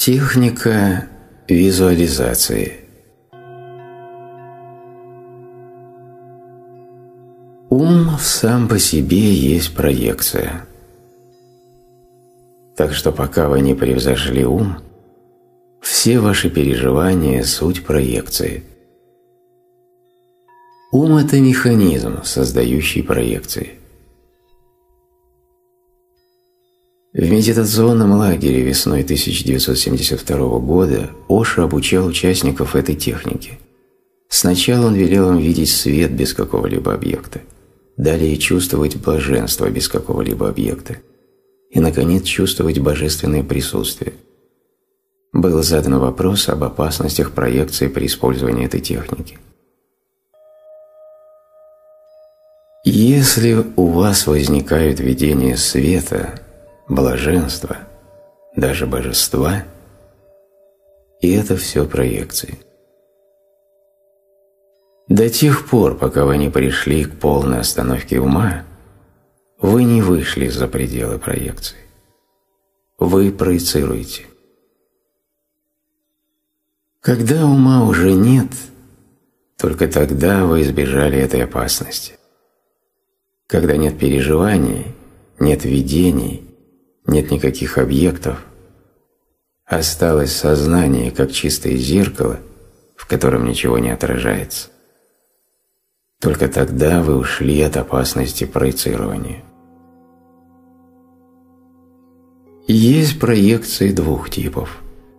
Техника визуализации. Ум сам по себе есть проекция. Так что пока вы не превзошли ум, все ваши переживания – суть проекции. Ум – это механизм, создающий проекции. В медитационном лагере весной 1972 года Ошо обучал участников этой техники. Сначала он велел им видеть свет без какого-либо объекта, далее чувствовать блаженство без какого-либо объекта и, наконец, чувствовать божественное присутствие. Был задан вопрос об опасностях проекции при использовании этой техники. Если у вас возникают видения света, блаженства, даже божества, и это все проекции. До тех пор, пока вы не пришли к полной остановке ума, вы не вышли за пределы проекции. Вы проецируете. Когда ума уже нет, только тогда вы избежали этой опасности. Когда нет переживаний, нет видений, нет никаких объектов, осталось сознание, как чистое зеркало, в котором ничего не отражается. Только тогда вы ушли от опасности проецирования. Есть проекции двух типов.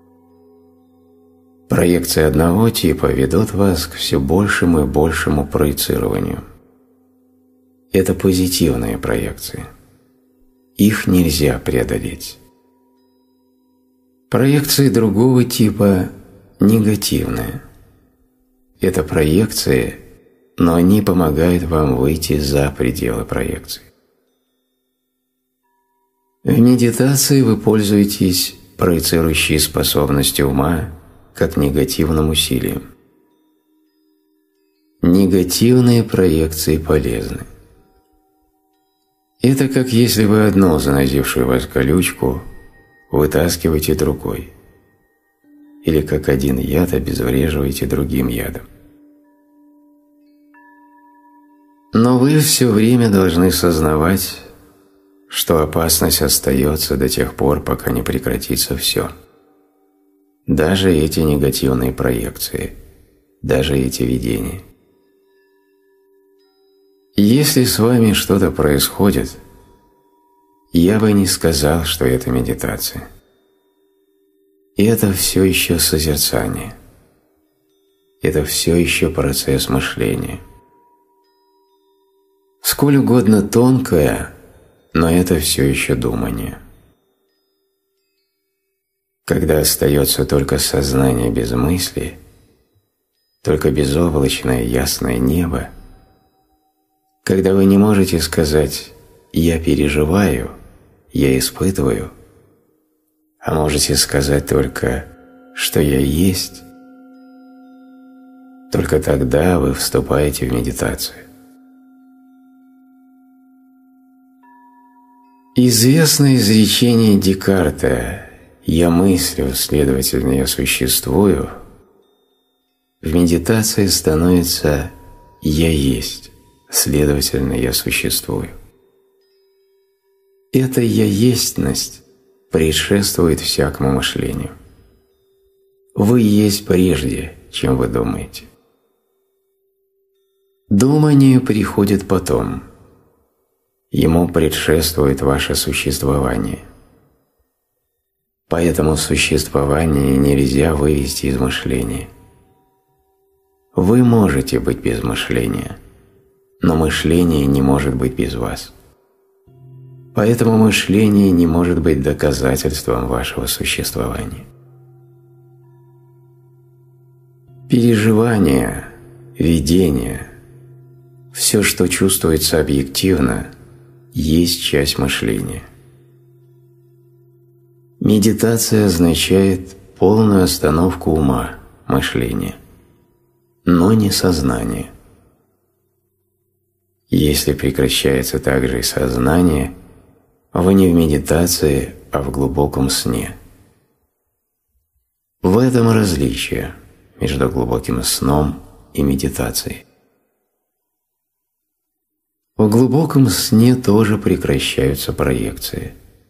Проекции одного типа ведут вас к все большему и большему проецированию. Это позитивные проекции. Их нельзя преодолеть. Проекции другого типа негативные. Это проекции, но они помогают вам выйти за пределы проекции. В медитации вы пользуетесь проецирующей способностью ума как негативным усилием. Негативные проекции полезны. Это как если вы одну занозившую вас колючку вытаскиваете другой, или как один яд обезвреживаете другим ядом. Но вы все время должны сознавать, что опасность остается до тех пор, пока не прекратится все. Даже эти негативные проекции, даже эти видения. Если с вами что-то происходит, я бы не сказал, что это медитация. Это все еще созерцание. Это все еще процесс мышления. Сколь угодно тонкое, но это все еще думание. Когда остается только сознание без мысли, только безоблачное ясное небо, когда вы не можете сказать «я переживаю», «я испытываю», а можете сказать только «что я есть», только тогда вы вступаете в медитацию. Известное изречение Декарта «я мыслю, следовательно, я существую» в медитации становится «я есть». Следовательно, я существую. Эта «я естьность» предшествует всякому мышлению. Вы есть прежде, чем вы думаете. Думание приходит потом. Ему предшествует ваше существование. Поэтому существование нельзя вывести из мышления. Вы можете быть без мышления, но мышление не может быть без вас. Поэтому мышление не может быть доказательством вашего существования. Переживания, видения, все, что чувствуется объективно, есть часть мышления. Медитация означает полную остановку ума, мышления, но не сознания. Если прекращается также и сознание, вы не в медитации, а в глубоком сне. В этом различие между глубоким сном и медитацией. В глубоком сне тоже прекращаются проекции.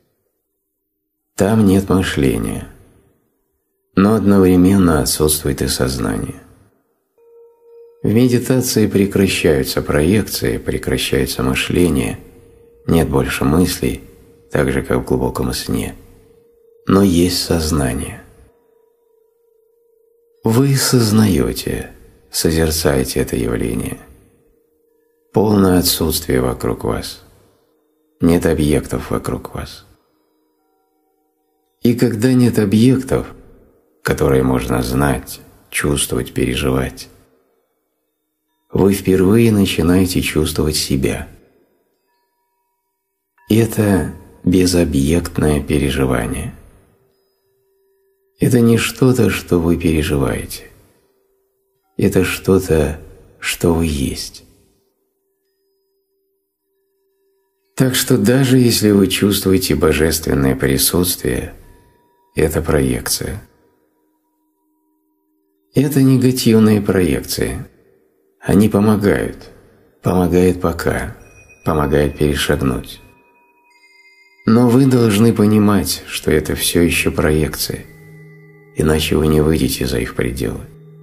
Там нет мышления, но одновременно отсутствует и сознание. В медитации прекращаются проекции, прекращается мышление, нет больше мыслей, так же, как в глубоком сне, но есть сознание. Вы сознаете, созерцаете это явление. Полное отсутствие вокруг вас. Нет объектов вокруг вас. И когда нет объектов, которые можно знать, чувствовать, переживать, вы впервые начинаете чувствовать себя. Это безобъектное переживание. Это не что-то, что вы переживаете. Это что-то, что вы есть. Так что даже если вы чувствуете божественное присутствие, это проекция. Это негативные проекции. Они помогают пока, помогают перешагнуть. Но вы должны понимать, что это все еще проекции, иначе вы не выйдете за их пределы.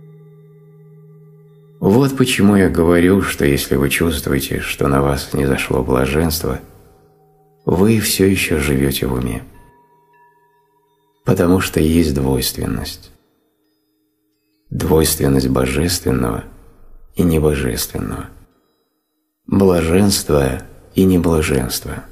Вот почему я говорю, что если вы чувствуете, что на вас не зашло блаженство, вы все еще живете в уме. Потому что есть двойственность. Двойственность божественного и небожественного. Блаженство и неблаженство.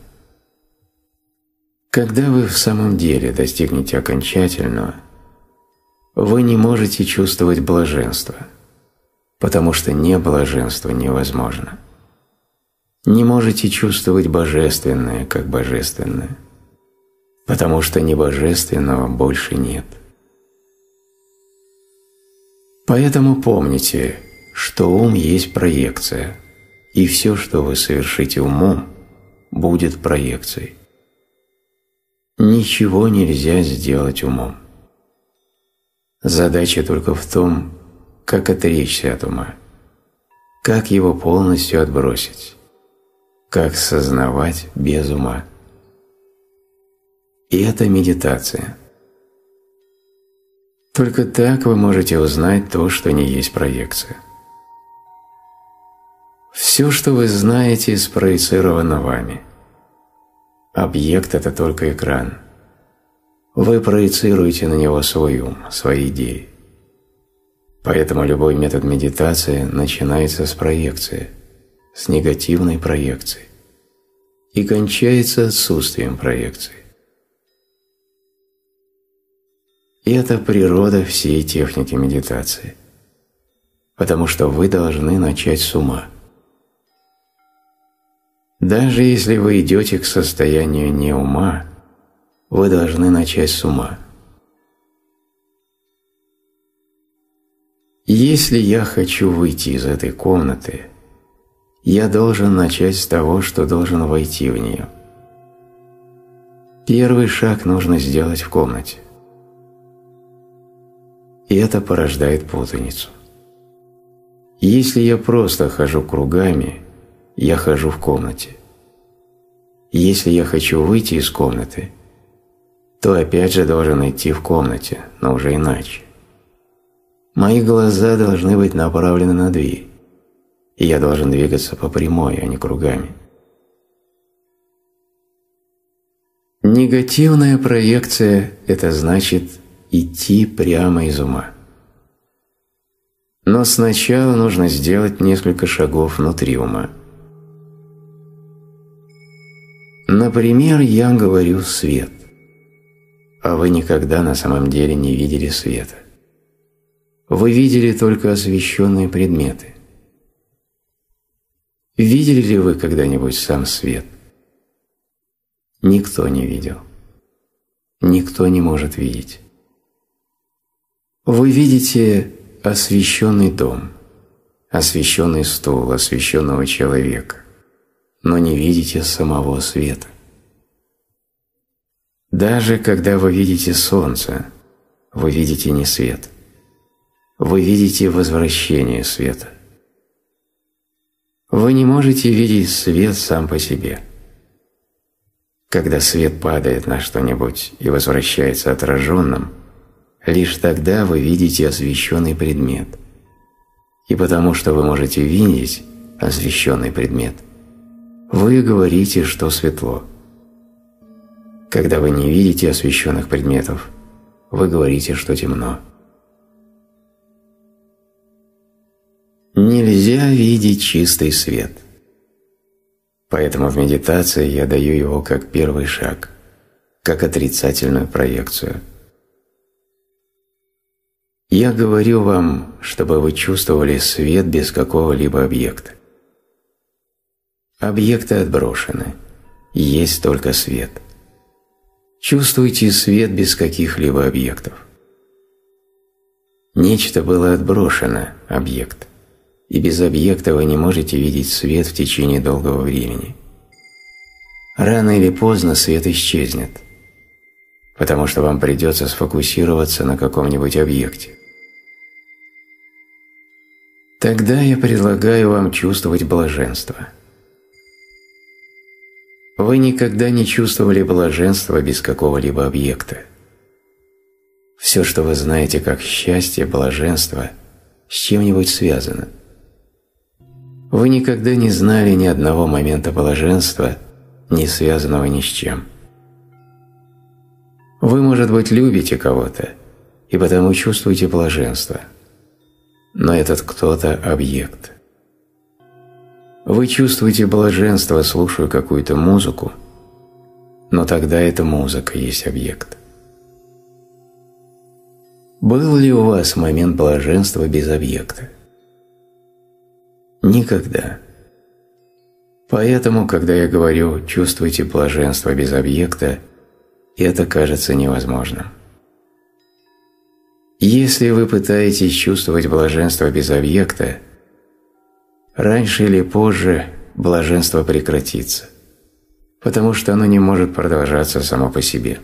Когда вы в самом деле достигнете окончательного, вы не можете чувствовать блаженство, потому что неблаженство невозможно. Не можете чувствовать божественное как божественное, потому что небожественного больше нет. Поэтому помните, что ум есть проекция, и все, что вы совершите умом, будет проекцией. Ничего нельзя сделать умом. Задача только в том, как отречься от ума, как его полностью отбросить, как сознавать без ума. И это медитация. Только так вы можете узнать то, что не есть проекция. Все, что вы знаете, спроецировано вами. Объект – это только экран. Вы проецируете на него свой ум, свои идеи. Поэтому любой метод медитации начинается с проекции, с негативной проекции, и кончается отсутствием проекции. И это природа всей техники медитации, потому что вы должны начать с ума. Даже если вы идете к состоянию не ума, вы должны начать с ума. Если я хочу выйти из этой комнаты, я должен начать с того, что должен войти в нее. Первый шаг нужно сделать в комнате. И это порождает путаницу. Если я просто хожу кругами, я хожу в комнате. Если я хочу выйти из комнаты, то опять же должен идти в комнате, но уже иначе. Мои глаза должны быть направлены на дверь, и я должен двигаться по прямой, а не кругами. Негативная проекция – это значит идти прямо из ума. Но сначала нужно сделать несколько шагов внутри ума. Например, я говорю «свет», а вы никогда на самом деле не видели света. Вы видели только освещенные предметы. Видели ли вы когда-нибудь сам свет? Никто не видел. Никто не может видеть. Вы видите освещенный дом, освещенный стул, освещенного человека, но не видите самого света. Даже когда вы видите солнце, вы видите не свет. Вы видите возвращение света. Вы не можете видеть свет сам по себе. Когда свет падает на что-нибудь и возвращается отраженным, лишь тогда вы видите освещенный предмет. И потому что вы можете видеть освещенный предмет, вы говорите, что светло. Когда вы не видите освещенных предметов, вы говорите, что темно. Нельзя видеть чистый свет. Поэтому в медитации я даю его как первый шаг, как отрицательную проекцию. Я говорю вам, чтобы вы чувствовали свет без какого-либо объекта. Объекты отброшены, есть только свет. Чувствуйте свет без каких-либо объектов. Нечто было отброшено, объект, и без объекта вы не можете видеть свет в течение долгого времени. Рано или поздно свет исчезнет, потому что вам придется сфокусироваться на каком-нибудь объекте. Тогда я предлагаю вам чувствовать блаженство. Вы никогда не чувствовали блаженства без какого-либо объекта. Все, что вы знаете как счастье, блаженство, с чем-нибудь связано. Вы никогда не знали ни одного момента блаженства, не связанного ни с чем. Вы, может быть, любите кого-то, и потому чувствуете блаженство. Но этот кто-то – объект. Вы чувствуете блаженство, слушая какую-то музыку, но тогда эта музыка есть объект. Был ли у вас момент блаженства без объекта? Никогда. Поэтому, когда я говорю «чувствуйте блаженство без объекта», это кажется невозможным. Если вы пытаетесь чувствовать блаженство без объекта, раньше или позже блаженство прекратится, потому что оно не может продолжаться само по себе.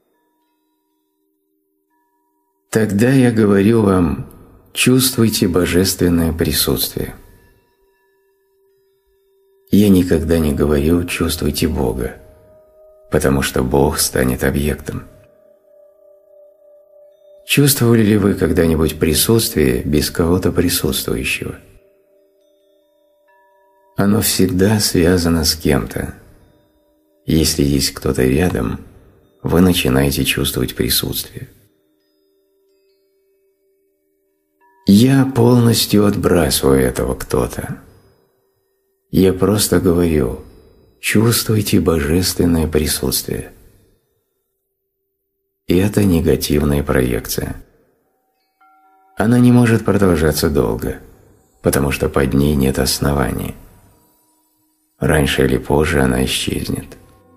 Тогда я говорю вам, чувствуйте божественное присутствие. Я никогда не говорю «чувствуйте Бога», потому что Бог станет объектом. Чувствовали ли вы когда-нибудь присутствие без кого-то присутствующего? Оно всегда связано с кем-то. Если есть кто-то рядом, вы начинаете чувствовать присутствие. Я полностью отбрасываю этого кто-то. Я просто говорю, чувствуйте божественное присутствие. И это негативная проекция. Она не может продолжаться долго, потому что под ней нет основания. Раньше или позже она исчезнет.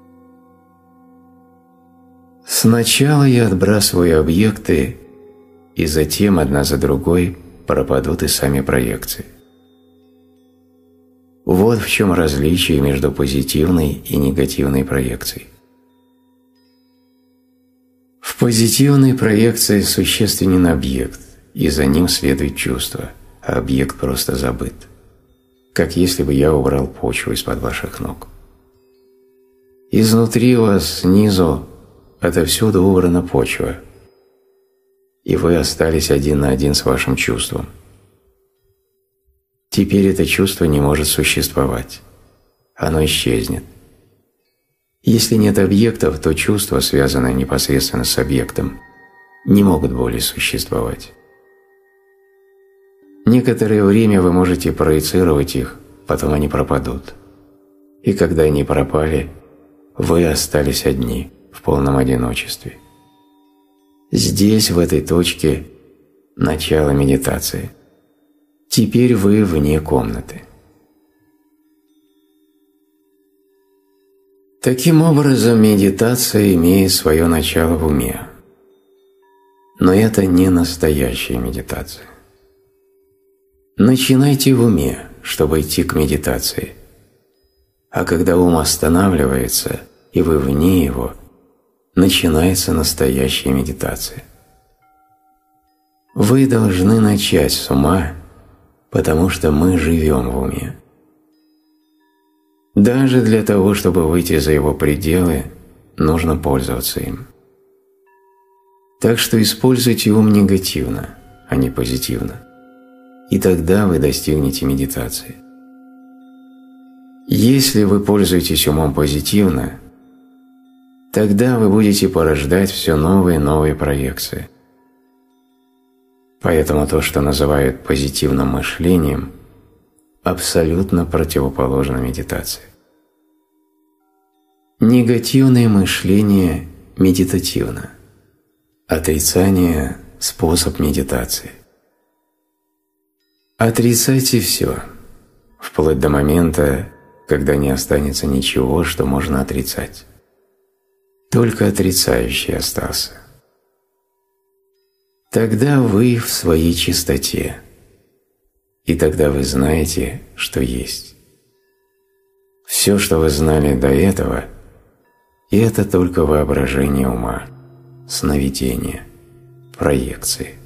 Сначала я отбрасываю объекты, и затем одна за другой пропадут и сами проекции. Вот в чем различие между позитивной и негативной проекцией. В позитивной проекции существенен объект, и за ним следует чувство, а объект просто забыт. Как если бы я убрал почву из-под ваших ног. Изнутри вас, снизу, отовсюду убрана почва, и вы остались один на один с вашим чувством. Теперь это чувство не может существовать. Оно исчезнет. Если нет объектов, то чувства, связанные непосредственно с объектом, не могут более существовать. Некоторое время вы можете проецировать их, потом они пропадут. И когда они пропали, вы остались одни, в полном одиночестве. Здесь, в этой точке, начало медитации. Теперь вы вне комнаты. Таким образом, медитация имеет свое начало в уме. Но это не настоящая медитация. Начинайте в уме, чтобы идти к медитации. А когда ум останавливается, и вы вне его, начинается настоящая медитация. Вы должны начать с ума, потому что мы живем в уме. Даже для того, чтобы выйти за его пределы, нужно пользоваться им. Так что используйте ум негативно, а не позитивно, и тогда вы достигнете медитации. Если вы пользуетесь умом позитивно, тогда вы будете порождать все новые и новые проекции. Поэтому то, что называют позитивным мышлением, абсолютно противоположно медитации. Негативное мышление медитативно. Отрицание – способ медитации. Отрицайте все, вплоть до момента, когда не останется ничего, что можно отрицать. Только отрицающий остался. Тогда вы в своей чистоте, и тогда вы знаете, что есть. Все, что вы знали до этого, и это только воображение ума, сновидение, проекции.